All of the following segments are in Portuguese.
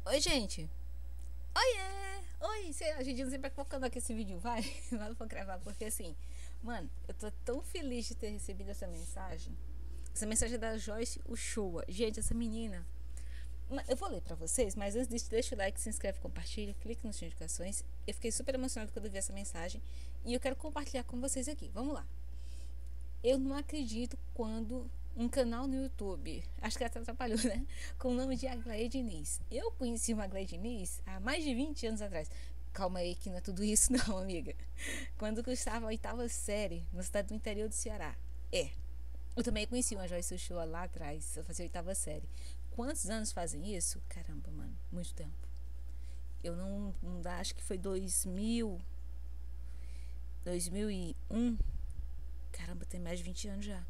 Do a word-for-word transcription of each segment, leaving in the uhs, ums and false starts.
Oi, gente. Oiê! Oi, sei lá, gente, não sei pra qual que esse vídeo vai, mas eu vou gravar porque assim, mano, eu tô tão feliz de ter recebido essa mensagem. Essa mensagem é da Joyce Uchoa. Gente, essa menina. Eu vou ler pra vocês, mas antes disso, deixa o like, se inscreve, compartilha, clique nas notificações. Eu fiquei super emocionada quando eu vi essa mensagem e eu quero compartilhar com vocês aqui. Vamos lá. Eu não acredito quando um canal no YouTube, acho que até atrapalhou, né? Com o nome de Aglaé Diniz. Eu conheci uma Aglaé Diniz há mais de vinte anos atrás. Calma aí, que não é tudo isso, não, amiga. Quando eu estava na oitava série, na cidade do interior do Ceará. É. Eu também conheci uma Joyce Uchoa lá atrás, eu fazia oitava série. Quantos anos fazem isso? Caramba, mano, muito tempo. Eu não, não dá, acho que foi dois mil, dois mil e um. Caramba, tem mais de vinte anos já.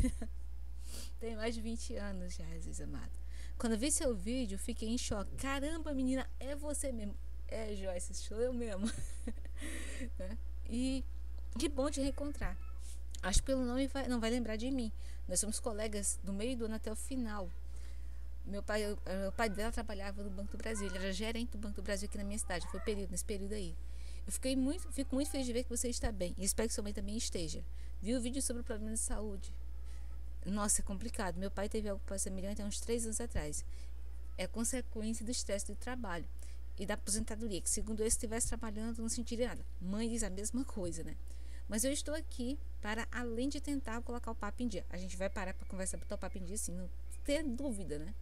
Tem mais de vinte anos já, Jesus amado. Quando eu vi seu vídeo, fiquei em choque. Caramba, menina, é você mesmo. É, Joyce, sou eu mesmo. Né? E que bom te reencontrar. Acho que pelo nome vai, não vai lembrar de mim. Nós somos colegas do meio do ano até o final. Meu pai, o pai dela trabalhava no Banco do Brasil. Ele era gerente do Banco do Brasil aqui na minha cidade. Foi período, nesse período aí. Eu fiquei muito, fico muito feliz de ver que você está bem. E espero que sua mãe também esteja. Vi o vídeo sobre o problema de saúde. Nossa, é complicado. Meu pai teve algo para semelhante há uns três anos atrás. É consequência do estresse do trabalho e da aposentadoria, que segundo ele, se estivesse trabalhando, não sentiria nada. Mãe diz a mesma coisa, né? Mas eu estou aqui para, além de tentar colocar o papo em dia. A gente vai parar para conversar, botar o papo em dia, sim, não ter dúvida, né?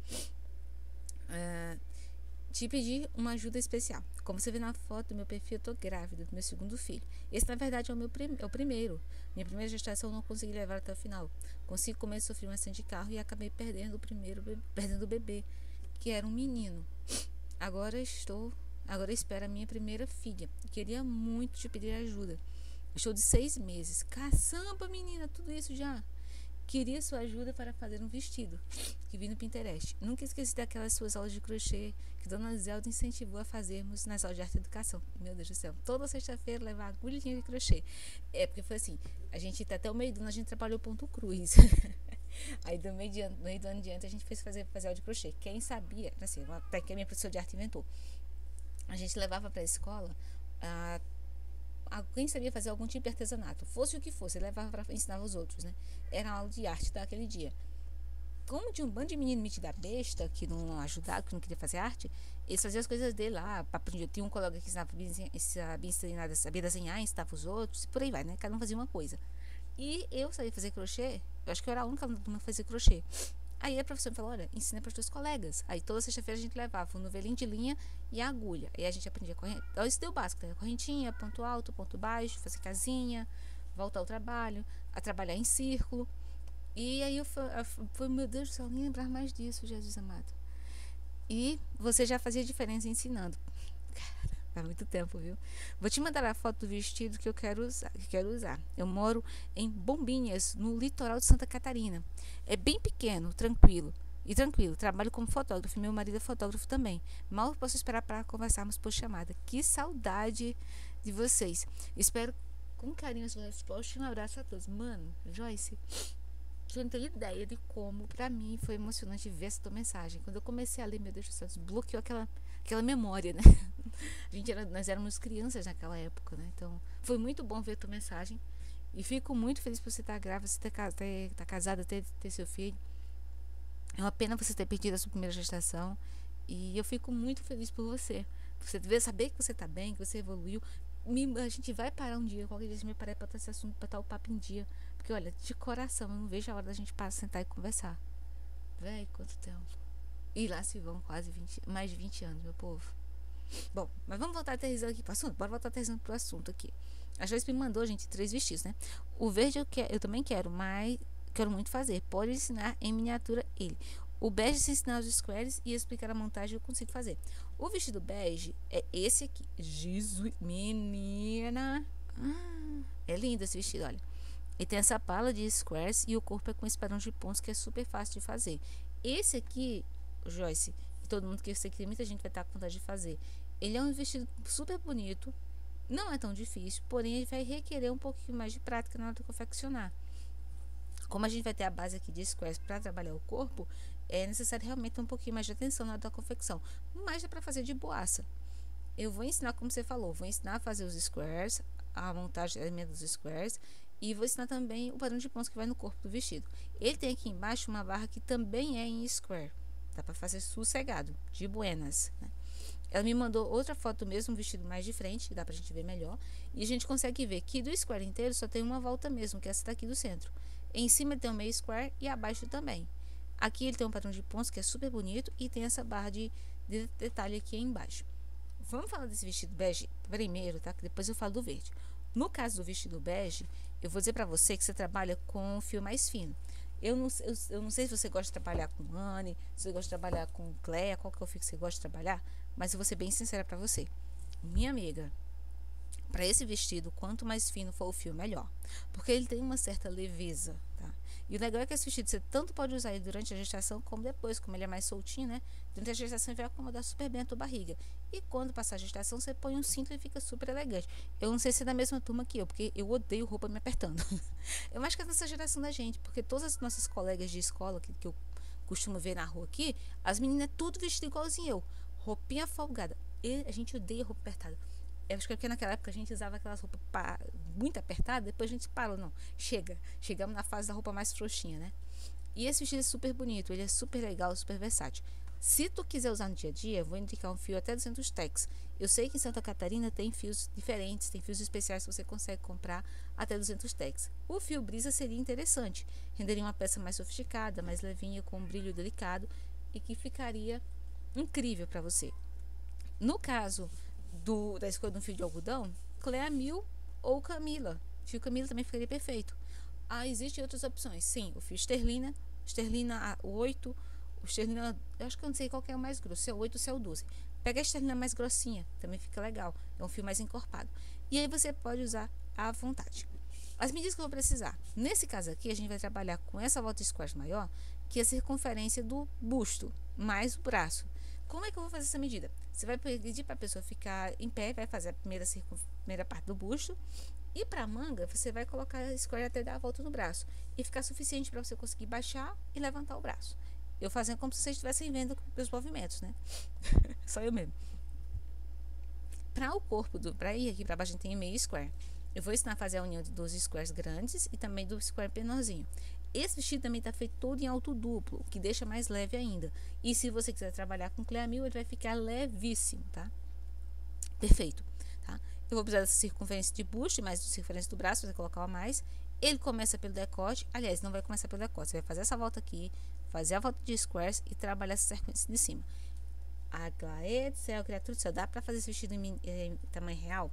É, te pedir uma ajuda especial. Como você vê na foto do meu perfil, eu tô grávida do meu segundo filho. Esse, na verdade, é o meu prim é o primeiro. Minha primeira gestação eu não consegui levar até o final. Consegui comer, sofri um acidente de carro e acabei perdendo o primeiro, perdendo o bebê, que era um menino. Agora estou, agora espero a minha primeira filha. Queria muito te pedir ajuda. Estou de seis meses. Caçamba, menina, tudo isso já. Queria sua ajuda para fazer um vestido que vi no Pinterest. Nunca esqueci daquelas suas aulas de crochê que Dona Zelda incentivou a fazermos nas aulas de arte e educação. Meu Deus do céu, toda sexta-feira levar agulhinha de crochê. É, porque foi assim, a gente até o meio do ano a gente trabalhou ponto cruz. Aí do meio, de, do meio do ano em diante a gente fez fazer, fazer aula de crochê. Quem sabia, assim, até que a minha professora de arte inventou. A gente levava para a escola a alguém sabia fazer algum tipo de artesanato, fosse o que fosse, ele levava para ensinar os outros, né? Era aula de arte daquele dia. Como tinha um bando de menino metido a besta, que não ajudava, que não queria fazer arte, eles faziam as coisas dele lá, aprender. Tinha um colega que ensinava, sabia, ensinar, sabia desenhar, ensinava os outros, e por aí vai, né? Cada um fazia uma coisa. E eu sabia fazer crochê, eu acho que eu era a única que fazia crochê. Aí a professora me falou, olha, ensina para os teus colegas. Aí toda sexta-feira a gente levava um novelinho de linha e a agulha. Aí a gente aprendia corrente. Então isso deu o básico, né? Correntinha, ponto alto, ponto baixo, fazer casinha, voltar ao trabalho, a trabalhar em círculo. E aí eu fui, meu Deus do céu, nem lembrar mais disso, Jesus amado. E você já fazia diferença ensinando. Faz muito tempo, viu? Vou te mandar a foto do vestido que eu quero usar. Que quero usar. Eu moro em Bombinhas, no litoral de Santa Catarina. É bem pequeno, tranquilo. E tranquilo, trabalho como fotógrafo. Meu marido é fotógrafo também. Mal posso esperar para conversarmos por chamada. Que saudade de vocês. Espero com carinho a sua resposta e um abraço a todos. Mano, Joyce, você não tem ideia de como, pra mim, foi emocionante ver essa tua mensagem. Quando eu comecei a ler, meu Deus do céu, desbloqueou aquela, aquela memória, né? A gente era, nós éramos crianças naquela época, né? Então, foi muito bom ver a tua mensagem. E fico muito feliz por você estar grávida, você estar ter, ter, casada, ter, ter seu filho. É uma pena você ter perdido a sua primeira gestação. E eu fico muito feliz por você. Você deve saber que você está bem, que você evoluiu. Me, a gente vai parar um dia, qualquer dia me parar para esse assunto, para estar o papo em dia. Porque, olha, de coração, eu não vejo a hora da gente parar, sentar e conversar. Véi, quanto tempo. E lá se vão quase vinte, mais de vinte anos, meu povo. Bom, mas vamos voltar aterrissando aqui para o assunto? Bora voltar aterrissando para o assunto aqui. A Joyce me mandou, gente, três vestidos, né? O verde eu, que, eu também quero, mas quero muito fazer. Pode ensinar em miniatura ele. O bege, se ensinar os squares e explicar a montagem, eu consigo fazer. O vestido bege é esse aqui. Jesus, menina. Ah, é lindo esse vestido, olha. E tem essa pala de squares e o corpo é com esse padrão de pontos que é super fácil de fazer. Esse aqui, Joyce, todo mundo que eu sei que muita gente vai estar com vontade de fazer. Ele é um vestido super bonito, não é tão difícil, porém ele vai requerer um pouquinho mais de prática na hora de confeccionar. Como a gente vai ter a base aqui de squares para trabalhar o corpo, é necessário realmente ter um pouquinho mais de atenção na hora da confecção, mas dá para fazer de boaça. Eu vou ensinar, como você falou, vou ensinar a fazer os squares, a montagem dos squares, e vou ensinar também o padrão de pontos que vai no corpo do vestido. Ele tem aqui embaixo uma barra que também é em square, dá para fazer sossegado, de buenas, né? Ela me mandou outra foto do mesmo vestido mais de frente, que dá pra gente ver melhor, e a gente consegue ver que do square inteiro só tem uma volta mesmo, que é essa daqui do centro. Em cima ele tem um meio square e abaixo também. Aqui ele tem um padrão de pontos que é super bonito e tem essa barra de, de detalhe aqui embaixo. Vamos falar desse vestido bege primeiro, tá? Que depois eu falo do verde. No caso do vestido bege, eu vou dizer pra você que você trabalha com fio mais fino. Eu não, eu, eu não sei se você gosta de trabalhar com Anne, se você gosta de trabalhar com Cleia, qual que é o fio que você gosta de trabalhar, mas eu vou ser bem sincera pra você. Minha amiga, para esse vestido, quanto mais fino for o fio, melhor. Porque ele tem uma certa leveza, tá? E o legal é que esse vestido você tanto pode usar ele durante a gestação, como depois, como ele é mais soltinho, né? Durante a gestação ele vai acomodar super bem a tua barriga. E quando passar a gestação, você põe um cinto e fica super elegante. Eu não sei se é da mesma turma que eu, porque eu odeio roupa me apertando. Eu acho que é dessa geração da gente, porque todas as nossas colegas de escola, que, que eu costumo ver na rua aqui, as meninas tudo vestido igualzinho eu. Roupinha folgada. E a gente odeia roupa apertada. Eu acho que porque naquela época a gente usava aquelas roupas pa, muito apertadas, depois a gente parou, não, chega, chegamos na fase da roupa mais frouxinha, né? E esse vestido é super bonito, ele é super legal, super versátil. Se tu quiser usar no dia a dia, eu vou indicar um fio até duzentos tex. Eu sei que em Santa Catarina tem fios diferentes, tem fios especiais que você consegue comprar até duzentos tex. O fio brisa seria interessante, renderia uma peça mais sofisticada, mais levinha, com um brilho delicado e que ficaria incrível para você. No caso do, da escolha de um fio de algodão, Clea Mil ou Camila. O fio Camila também ficaria perfeito. Ah, existem outras opções. Sim, o fio esterlina, esterlina oito, o esterlina, eu acho que eu não sei qual que é o mais grosso, se é o oito ou se é o doze. Pega a esterlina mais grossinha, também fica legal. É um fio mais encorpado. E aí você pode usar à vontade. As medidas que eu vou precisar. Nesse caso aqui, a gente vai trabalhar com essa volta squash maior, que é a circunferência do busto, mais o braço. Como é que eu vou fazer essa medida? Você vai pedir para a pessoa ficar em pé, vai fazer a primeira, primeira parte do busto. E para a manga, você vai colocar a square até dar a volta no braço. E ficar suficiente para você conseguir baixar e levantar o braço. Eu fazendo como se vocês estivessem vendo os movimentos, né? Só eu mesmo. Para o corpo, para ir aqui para baixo, a gente tem meio square. Eu vou ensinar a fazer a união dos squares grandes e também do square menorzinho. Esse vestido também está feito todo em alto duplo, o que deixa mais leve ainda. E se você quiser trabalhar com Clea Mil, ele vai ficar levíssimo, tá? Perfeito, tá? Eu vou precisar dessa circunferência de busto e mais da circunferência do braço, você colocar uma mais. Ele começa pelo decote, aliás, não vai começar pelo decote, você vai fazer essa volta aqui, fazer a volta de squares e trabalhar essa sequência de cima. Aglaé do céu, criatura do céu, dá pra fazer esse vestido em, em, em tamanho real?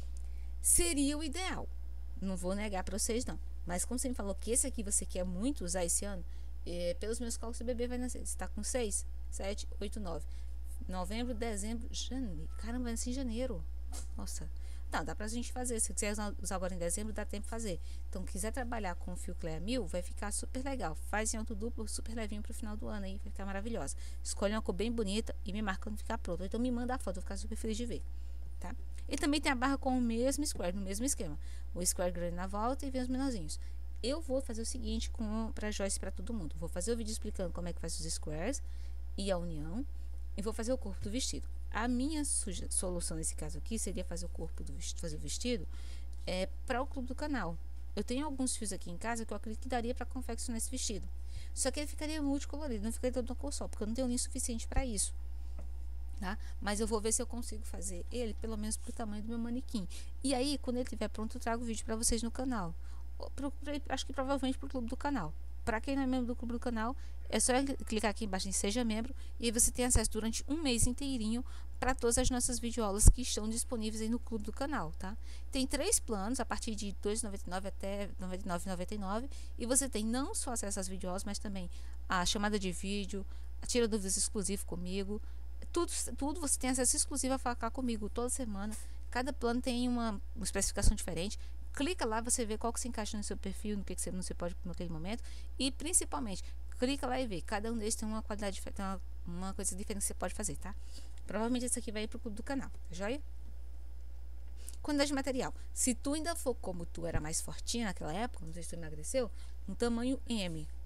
Seria o ideal, não vou negar pra vocês não. Mas como você me falou que esse aqui você quer muito usar esse ano, é, pelos meus cálculos, seu bebê vai nascer. Você está com seis, sete, oito, nove. Novembro, dezembro, janeiro. Caramba, vai nascer em janeiro. Nossa. Não, dá pra gente fazer. Se quiser usar agora em dezembro, dá tempo de fazer. Então, quiser trabalhar com o fio Clea Mil, vai ficar super legal. Faz em alto duplo, super levinho pro final do ano aí. Vai ficar maravilhosa. Escolhe uma cor bem bonita e me marca quando ficar pronto. Então, me manda a foto, eu vou ficar super feliz de ver. Tá? E também tem a barra com o mesmo square, no mesmo esquema. O square grande na volta e vem os menorzinhos. Eu vou fazer o seguinte com para Joyce e para todo mundo. Vou fazer o vídeo explicando como é que faz os squares e a união. E vou fazer o corpo do vestido. A minha solução nesse caso aqui seria fazer o corpo do vestido, fazer o vestido é, para o clube do canal. Eu tenho alguns fios aqui em casa que eu acredito que daria para confeccionar esse vestido. Só que ele ficaria multicolorido, não ficaria todo uma cor só, porque eu não tenho linho suficiente para isso. Tá? Mas eu vou ver se eu consigo fazer ele pelo menos pro tamanho do meu manequim. E aí, quando ele estiver pronto, eu trago o vídeo para vocês no canal. Pro, pro, acho que provavelmente pro clube do canal. Para quem não é membro do clube do canal, é só clicar aqui embaixo em Seja Membro e aí você tem acesso durante um mês inteirinho para todas as nossas videoaulas que estão disponíveis aí no clube do canal, tá? Tem três planos, a partir de dois reais e noventa e nove centavos até noventa e nove reais e noventa e nove centavos, e você tem não só acesso às videoaulas, mas também a chamada de vídeo, a tira dúvidas exclusivo comigo. Tudo, tudo você tem acesso exclusivo a falar comigo toda semana. Cada plano tem uma, uma especificação diferente. Clica lá, você vê qual que se encaixa no seu perfil, no que, que você não se pode naquele momento. E principalmente, clica lá e vê. Cada um deles tem uma qualidade diferente, tem uma, uma coisa diferente que você pode fazer, tá? Provavelmente esse aqui vai ir pro clube do canal, tá joia? Quantidade de material. Se tu ainda for como tu era mais fortinha naquela época, não sei se tu emagreceu, um tamanho M.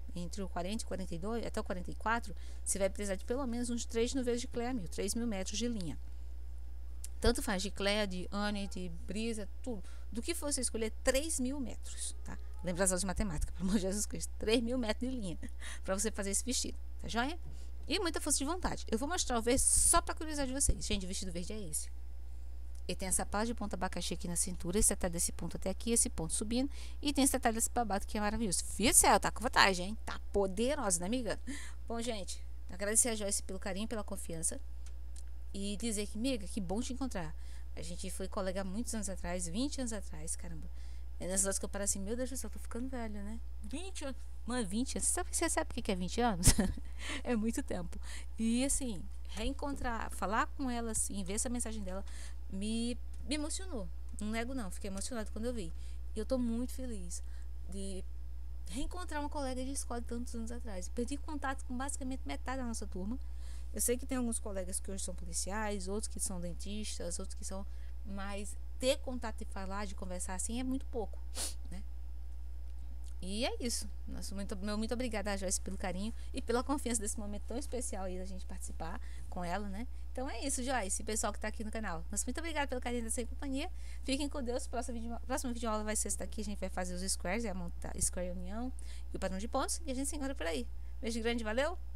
entre o quarenta e quarenta e dois, até o quarenta e quatro, você vai precisar de pelo menos uns três novelos de Clea mil, três mil metros de linha. Tanto faz de Clea, de Anne, de Brisa, tudo. Do que for você escolher, três mil metros, tá? Lembra as aulas de matemática, pelo amor de Jesus Cristo. três mil metros de linha para você fazer esse vestido, tá joia? E muita força de vontade. Eu vou mostrar o verde só para curiosidade de vocês. Gente, o vestido verde é esse. Ele tem essa parte de ponta abacaxi aqui na cintura, esse detalhe desse ponto até aqui, esse ponto subindo, e tem esse detalhe desse babado que é maravilhoso. Fio do céu, tá com vantagem, hein? Tá poderosa, né, amiga? Bom, gente, agradecer a Joyce pelo carinho, pela confiança, e dizer que, amiga, que bom te encontrar. A gente foi colega há muitos anos atrás, vinte anos atrás, caramba. É nessas horas que eu paro assim, meu Deus do céu, tô ficando velho, né? vinte anos. Mano, vinte anos. Você sabe, você sabe o que é vinte anos? É muito tempo. E assim, reencontrar, falar com ela assim, ver essa mensagem dela, me, me emocionou. Não nego não, fiquei emocionada quando eu vi. E eu tô muito feliz de reencontrar uma colega de escola de tantos anos atrás. Perdi contato com basicamente metade da nossa turma. Eu sei que tem alguns colegas que hoje são policiais, outros que são dentistas, outros que são... Mas ter contato e falar, de conversar assim, é muito pouco, né? E é isso. Nossa, muito, meu muito obrigada a Joyce pelo carinho e pela confiança desse momento tão especial aí da gente participar com ela, né? Então é isso, Joyce, pessoal que tá aqui no canal. Nossa, muito obrigada pelo carinho dessa companhia. Fiquem com Deus. Próximo vídeo, próximo vídeo aula vai ser esse daqui. A gente vai fazer os squares, é a montar Square União e o padrão de pontos. E a gente se encontra por aí. Beijo grande, valeu!